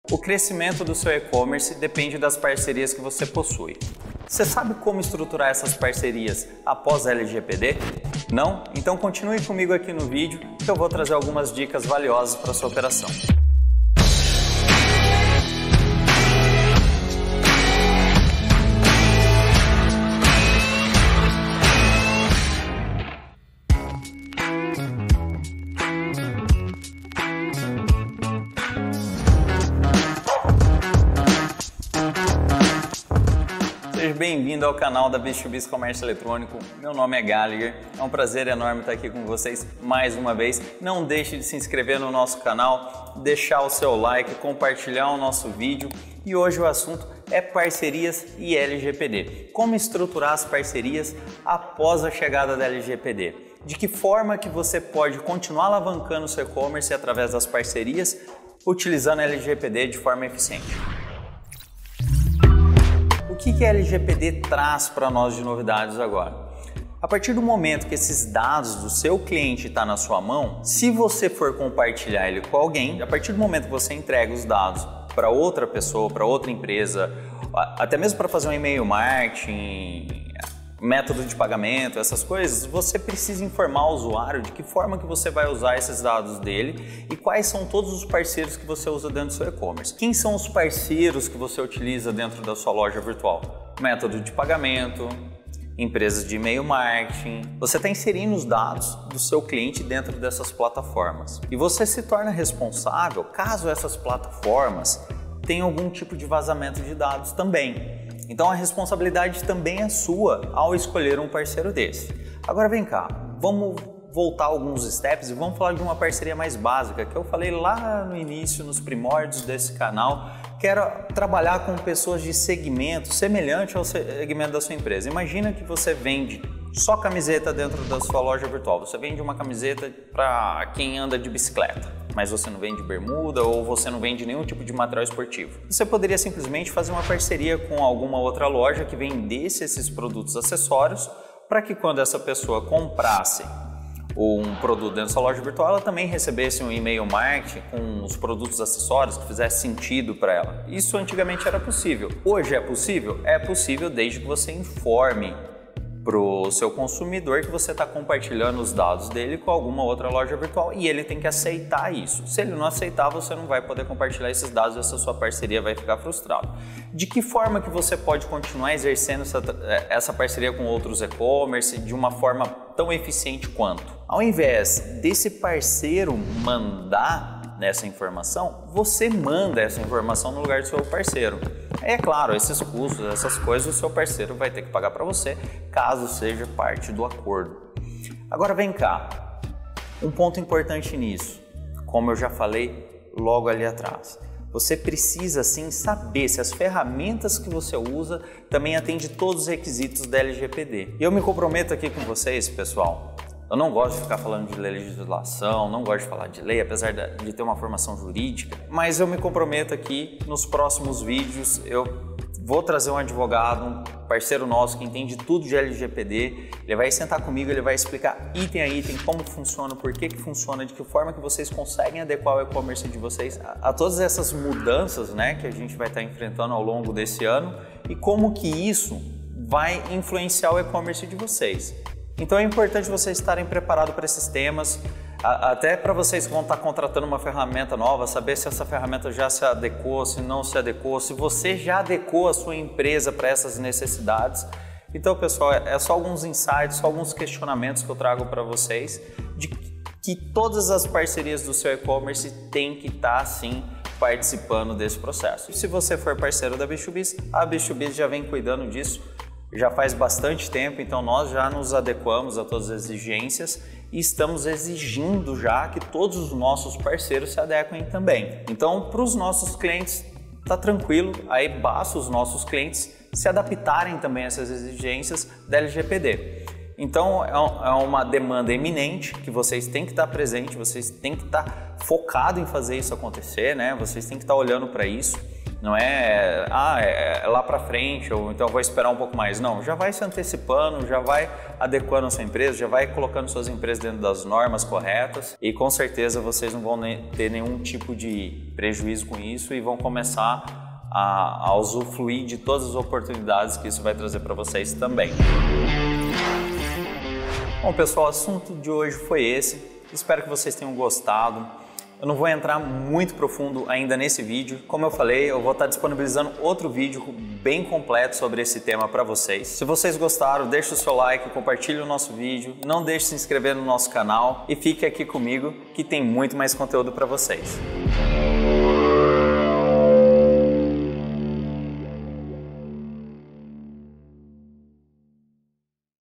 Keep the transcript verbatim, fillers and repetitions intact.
O crescimento do seu e-commerce depende das parcerias que você possui. Você sabe como estruturar essas parcerias após a L G P D? Não? Então continue comigo aqui no vídeo que eu vou trazer algumas dicas valiosas para a sua operação. Seja bem-vindo ao canal da Bicho Bis Comércio Eletrônico. Meu nome é Gallagher. É um prazer enorme estar aqui com vocês mais uma vez. Não deixe de se inscrever no nosso canal, deixar o seu like, compartilhar o nosso vídeo. E hoje o assunto é parcerias e L G P D. Como estruturar as parcerias após a chegada da L G P D? De que forma que você pode continuar alavancando o seu e-commerce através das parcerias, utilizando a L G P D de forma eficiente? O que a L G P D traz para nós de novidades agora? A partir do momento que esses dados do seu cliente estão na sua mão, se você for compartilhar ele com alguém, a partir do momento que você entrega os dados para outra pessoa, para outra empresa, até mesmo para fazer um e-mail marketing, método de pagamento, essas coisas, você precisa informar o usuário de que forma que você vai usar esses dados dele e quais são todos os parceiros que você usa dentro do seu e-commerce. Quem são os parceiros que você utiliza dentro da sua loja virtual? Método de pagamento, empresas de e-mail marketing. Você está inserindo os dados do seu cliente dentro dessas plataformas. E você se torna responsável caso essas plataformas tenham algum tipo de vazamento de dados também. Então a responsabilidade também é sua ao escolher um parceiro desse. Agora vem cá, vamos voltar alguns steps e vamos falar de uma parceria mais básica que eu falei lá no início, nos primórdios desse canal, que era trabalhar com pessoas de segmento semelhante ao segmento da sua empresa. Imagina que você vende só camiseta dentro da sua loja virtual, você vende uma camiseta para quem anda de bicicleta, mas você não vende bermuda ou você não vende nenhum tipo de material esportivo. Você poderia simplesmente fazer uma parceria com alguma outra loja que vendesse esses produtos acessórios para que quando essa pessoa comprasse um produto dentro da sua loja virtual, ela também recebesse um e-mail marketing com os produtos acessórios que fizesse sentido para ela. Isso antigamente era possível. Hoje é possível? É possível desde que você informe para o seu consumidor que você está compartilhando os dados dele com alguma outra loja virtual e ele tem que aceitar isso. Se ele não aceitar, você não vai poder compartilhar esses dados e essa sua parceria vai ficar frustrada. De que forma que você pode continuar exercendo essa, essa parceria com outros e-commerce de uma forma tão eficiente quanto? Ao invés desse parceiro mandar nessa informação, você manda essa informação no lugar do seu parceiro. É claro, esses custos, essas coisas, o seu parceiro vai ter que pagar para você, caso seja parte do acordo. Agora vem cá, um ponto importante nisso, como eu já falei logo ali atrás. Você precisa sim saber se as ferramentas que você usa também atendem todos os requisitos da L G P D. E eu me comprometo aqui com vocês, pessoal. Eu não gosto de ficar falando de legislação, não gosto de falar de lei, apesar de ter uma formação jurídica, mas eu me comprometo aqui, nos próximos vídeos, eu vou trazer um advogado, um parceiro nosso que entende tudo de L G P D, ele vai sentar comigo, ele vai explicar item a item, como funciona, por que que funciona, de que forma que vocês conseguem adequar o e-commerce de vocês a, a todas essas mudanças, né, que a gente vai estar enfrentando ao longo desse ano e como que isso vai influenciar o e-commerce de vocês. Então é importante vocês estarem preparados para esses temas, até para vocês que vão estar contratando uma ferramenta nova, saber se essa ferramenta já se adequou, se não se adequou, se você já adequou a sua empresa para essas necessidades. Então, pessoal, é só alguns insights, só alguns questionamentos que eu trago para vocês de que todas as parcerias do seu e-commerce têm que estar, sim, participando desse processo. Se você for parceiro da Bicho Bis, a Bicho Bis já vem cuidando disso já faz bastante tempo, então nós já nos adequamos a todas as exigências e estamos exigindo já que todos os nossos parceiros se adequem também. Então, para os nossos clientes, tá tranquilo, aí basta os nossos clientes se adaptarem também a essas exigências da L G P D. Então, é uma demanda eminente que vocês têm que estar presentes, vocês têm que estar focados em fazer isso acontecer, né? Vocês têm que estar olhando para isso. Não é, ah, é lá para frente, ou então vou esperar um pouco mais. Não, já vai se antecipando, já vai adequando a sua empresa, já vai colocando suas empresas dentro das normas corretas e com certeza vocês não vão ter nenhum tipo de prejuízo com isso e vão começar a, a usufruir de todas as oportunidades que isso vai trazer para vocês também. Bom, pessoal, o assunto de hoje foi esse. Espero que vocês tenham gostado. Eu não vou entrar muito profundo ainda nesse vídeo. Como eu falei, eu vou estar disponibilizando outro vídeo bem completo sobre esse tema para vocês. Se vocês gostaram, deixe o seu like, compartilhe o nosso vídeo, não deixe de se inscrever no nosso canal e fique aqui comigo que tem muito mais conteúdo para vocês.